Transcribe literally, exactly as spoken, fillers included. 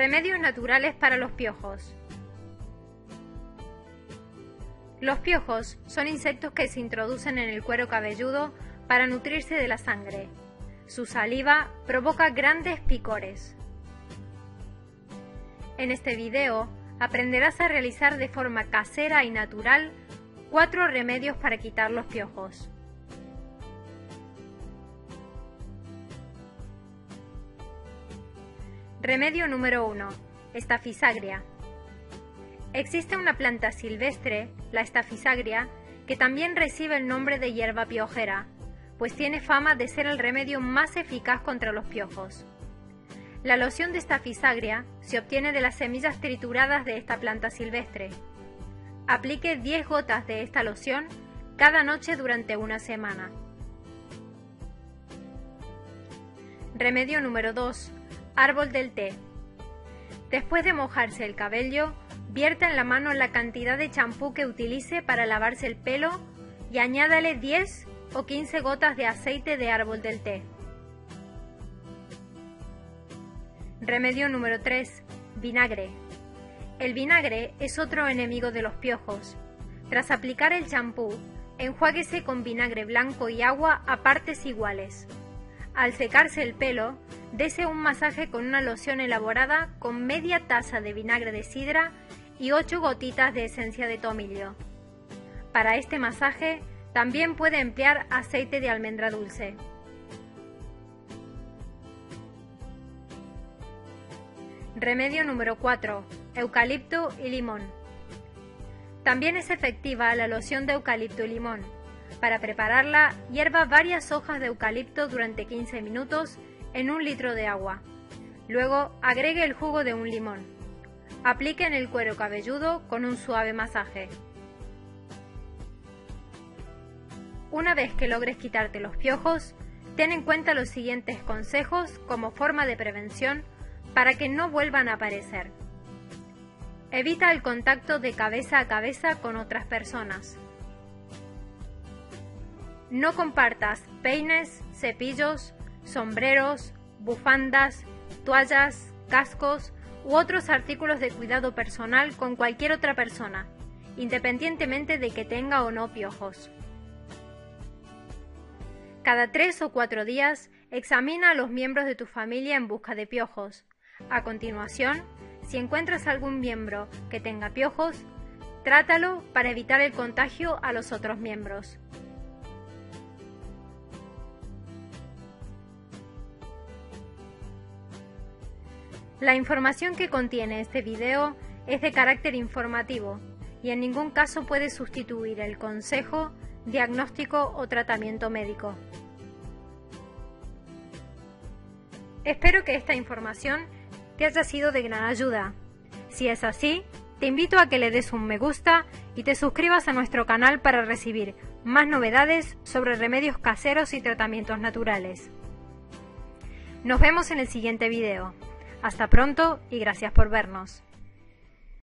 Remedios naturales para los piojos. Los piojos son insectos que se introducen en el cuero cabelludo para nutrirse de la sangre. Su saliva provoca grandes picores. En este video aprenderás a realizar de forma casera y natural cuatro remedios para quitar los piojos. Remedio número uno. Staphysagra. Existe una planta silvestre, la Staphysagra, que también recibe el nombre de hierba piojera, pues tiene fama de ser el remedio más eficaz contra los piojos. La loción de Staphysagra se obtiene de las semillas trituradas de esta planta silvestre. Aplique diez gotas de esta loción cada noche durante una semana. Remedio número dos. Árbol del té. Después de mojarse el cabello, vierta en la mano la cantidad de champú que utilice para lavarse el pelo y añádale diez o quince gotas de aceite de árbol del té. Remedio número tres. Vinagre. El vinagre es otro enemigo de los piojos. Tras aplicar el champú, enjuáguese con vinagre blanco y agua a partes iguales. Al secarse el pelo, dese un masaje con una loción elaborada con media taza de vinagre de sidra y ocho gotitas de esencia de tomillo. Para este masaje, también puede emplear aceite de almendra dulce. Remedio número cuatro. Eucalipto y limón. También es efectiva la loción de eucalipto y limón. Para prepararla, hierva varias hojas de eucalipto durante quince minutos en un litro de agua. Luego, agregue el jugo de un limón. Aplique en el cuero cabelludo con un suave masaje. Una vez que logres quitarte los piojos, ten en cuenta los siguientes consejos como forma de prevención para que no vuelvan a aparecer. Evita el contacto de cabeza a cabeza con otras personas. No compartas peines, cepillos, sombreros, bufandas, toallas, cascos u otros artículos de cuidado personal con cualquier otra persona, independientemente de que tenga o no piojos. Cada tres o cuatro días, examina a los miembros de tu familia en busca de piojos. A continuación, si encuentras algún miembro que tenga piojos, trátalo para evitar el contagio a los otros miembros. La información que contiene este video es de carácter informativo y en ningún caso puede sustituir el consejo, diagnóstico o tratamiento médico. Espero que esta información te haya sido de gran ayuda. Si es así, te invito a que le des un me gusta y te suscribas a nuestro canal para recibir más novedades sobre remedios caseros y tratamientos naturales. Nos vemos en el siguiente video. Hasta pronto y gracias por vernos.